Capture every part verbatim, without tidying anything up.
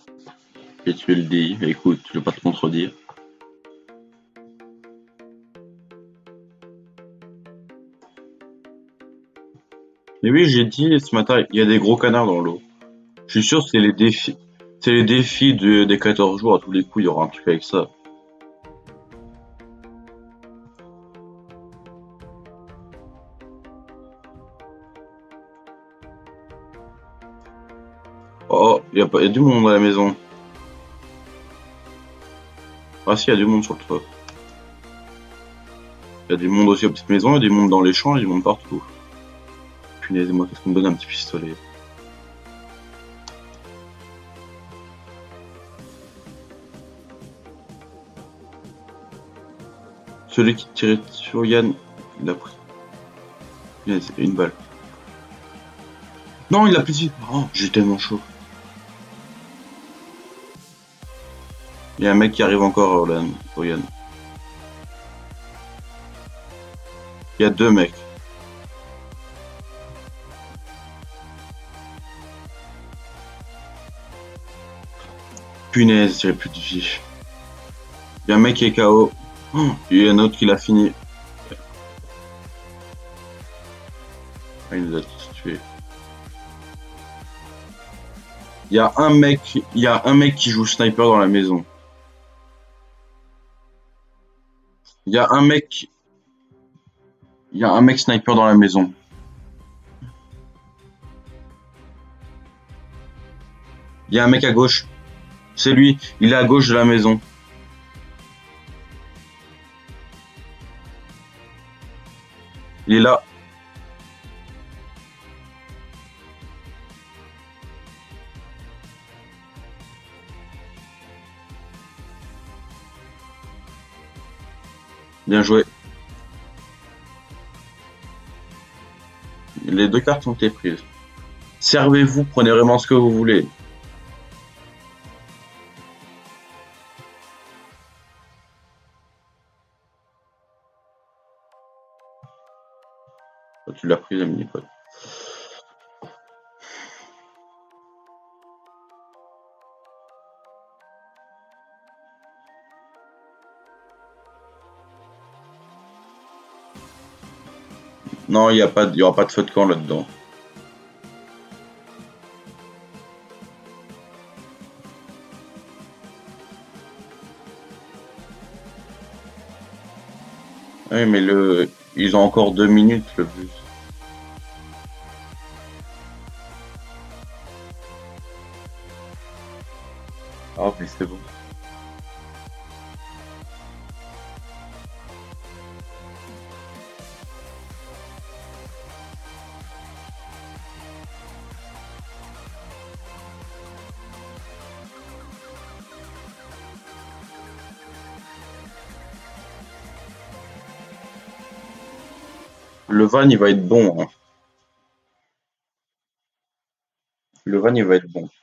Et tu le dis, écoute, je vais pas te contredire. Mais oui, j'ai dit ce matin, il y a des gros canards dans l'eau. Je suis sûr que c'est les défis. C'est les défis de- des quatorze jours, à tous les coups, il y aura un truc avec ça. Oh, il y a pas, il y a du monde à la maison. Ah si, il y a du monde sur le toit. Il y a du monde aussi aux petites maisons, il y a du monde dans les champs, il y a du monde partout. Punaise, moi, qu'est-ce qu'on me donne un petit pistolet? Celui qui tirait sur Yann, il a pris. Punaise, une balle. Non, il a plus de vie. Oh, j'ai tellement chaud. Il y a un mec qui arrive encore, là, au Yann. Il y a deux mecs. Punaise, j'ai plus de vie. Il y a un mec qui est K O. Oh, il y a un autre qui l'a fini. Ah, il nous a tous tués. Il y a un mec, il y a un mec qui joue sniper dans la maison. Il y a un mec, il y a un mec sniper dans la maison. Il y a un mec à gauche. C'est lui. Il est à gauche de la maison. Il est là. Bien joué. Les deux cartes ont été prises. Servez-vous, prenez vraiment ce que vous voulez. Tu l'as prise, la mini-pot. Non, il n'y a pas, il y aura pas de feu de camp là-dedans. Oui, mais le, ils ont encore deux minutes le bus. Ah, mais c'est bon. Le van, il va être bon, hein. Le van, il va être bon.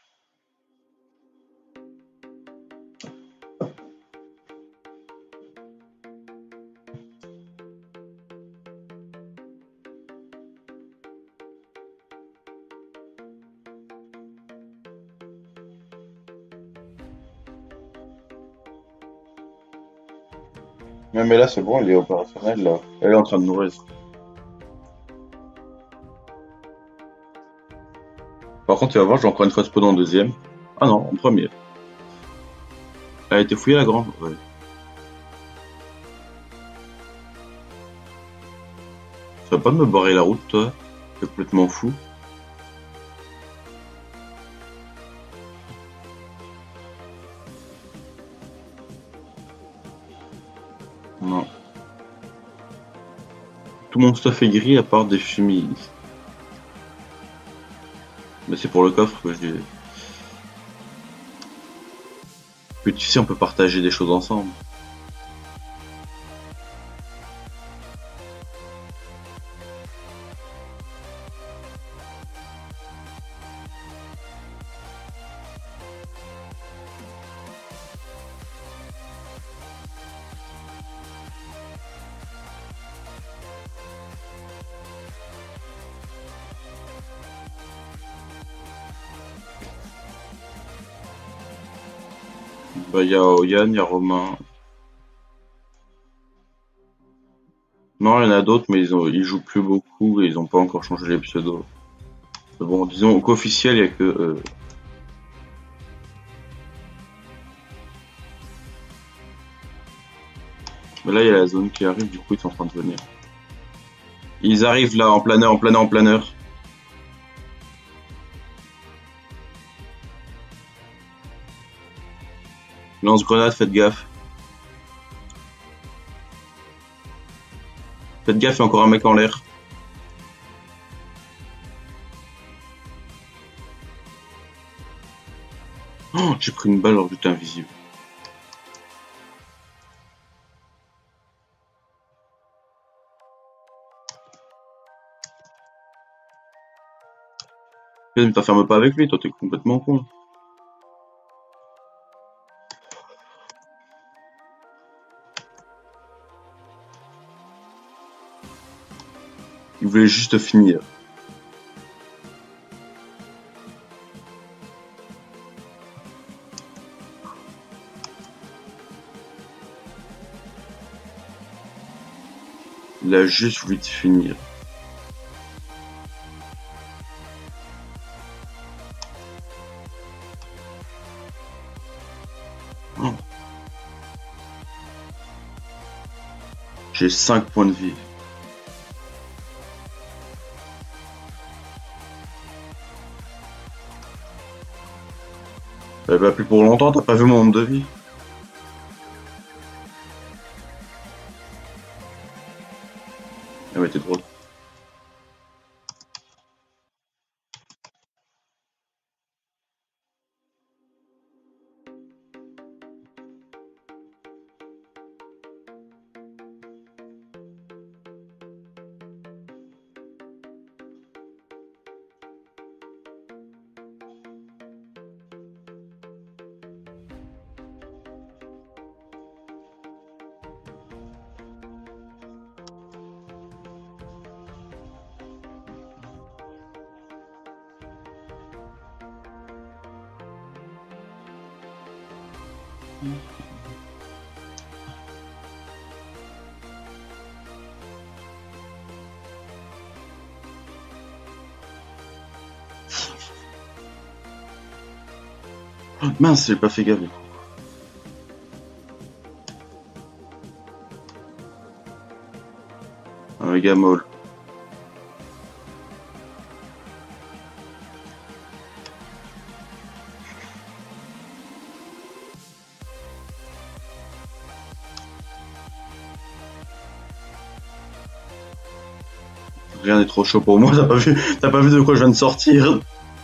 Ouais, mais là, c'est bon, il est opérationnel, là. Elle est en train de nourrir. Par contre, tu vas voir, j'ai encore une fois spawn en deuxième. Ah non, en premier. Elle a été fouillée la grande. Ouais. Tu vas pas me barrer la route, toi? T'es complètement fou. Non. Tout mon stuff est gris à part des chemis. Mais c'est pour le coffre que je dis. Que tu sais, on peut partager des choses ensemble. Bah, il y a Yann, il y a Romain. Non, il y en a d'autres, mais ils, ont, ils jouent plus beaucoup et ils ont pas encore changé les pseudos. Mais bon, disons qu'officiel, il y a que eux. Mais là, il y a la zone qui arrive, du coup, ils sont en train de venir. Ils arrivent là, en planeur, en planeur, en planeur. Lance-grenade, faites gaffe. Faites gaffe, il y a encore un mec en l'air. Oh, j'ai pris une balle alors que j'étais invisible. Ne t'enferme pas avec lui, toi, t'es complètement con. Il voulait juste finir. Il a juste voulu te finir. Oh. J'ai cinq points de vie. Eh bah, plus pour longtemps, t'as pas vu mon nombre de vie. Ah ouais, t'es drôle. Oh, mince, j'ai pas fait gaffe. Un méga molle. Rien n'est trop chaud pour moi, t'as pas vu, t'as pas vu de quoi je viens de sortir.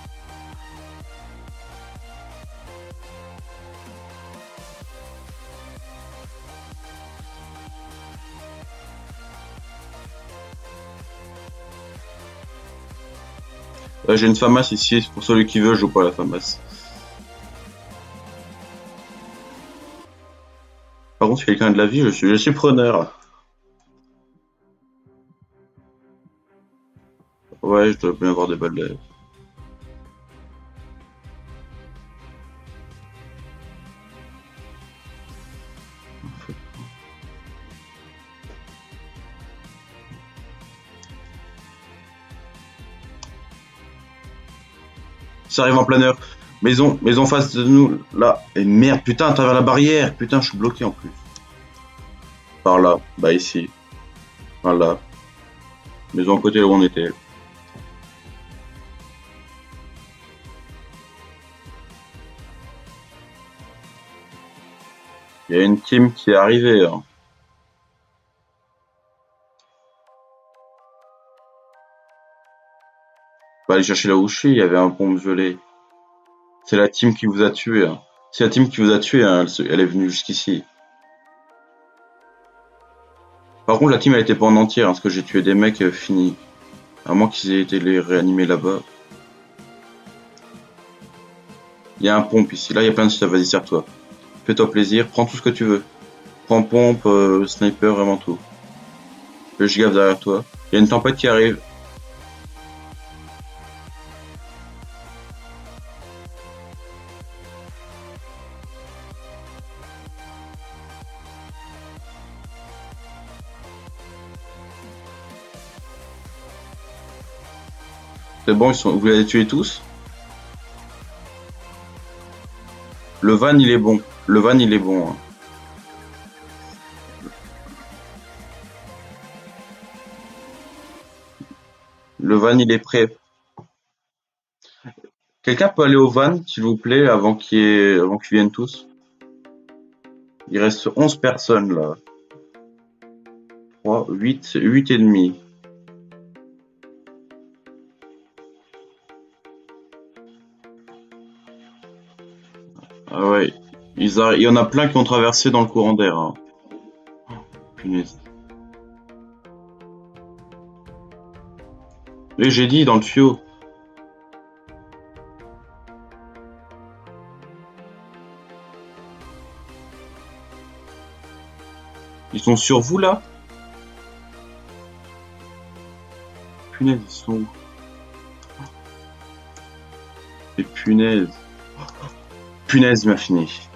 Là, j'ai une FAMAS ici, pour celui qui veut, je joue pas à la FAMAS. Par contre, si quelqu'un a de la vie, je suis, je suis preneur. Ouais, je dois bien avoir des balles d'air. Ça arrive en planeur. Maison, maison face de nous, là. Et merde, putain, à travers la barrière. Putain, je suis bloqué en plus. Par là, bah ici. Par là. Maison à côté là où on était. Il y a une team qui est arrivée. Hein. Bah, aller chercher là où je suis, il y avait un pompe violet. C'est la team qui vous a tué. Hein. C'est la team qui vous a tué, hein. elle, se- elle est venue jusqu'ici. Par contre, la team elle était pas en entière, hein, parce que j'ai tué des mecs euh, finis. À moins qu'ils aient été les réanimés là-bas. Il y a un pompe ici. Là, il y a plein de stuff. Vas-y, sers-toi. Fais-toi plaisir. Prends tout ce que tu veux. Prends pompe, euh, sniper, vraiment tout. Le gigave derrière toi. Il y a une tempête qui arrive. C'est bon, ils sont... vous les tuez tous? Le van, il est bon. Le van, il est bon. Hein. Le van, il est prêt. Quelqu'un peut aller au van, s'il vous plaît, avant qu'ils ait... avant qu'ils viennent tous? Il reste onze personnes, là. trois, huit, huit et demi. Ah ouais. Ils arri- Il y en a plein qui ont traversé dans le courant d'air. Hein. Punaise. Oui, j'ai dit, dans le tuyau. Ils sont sur vous, là? Punaise, ils sont où? Et punaise. Punaise, il m'a fini.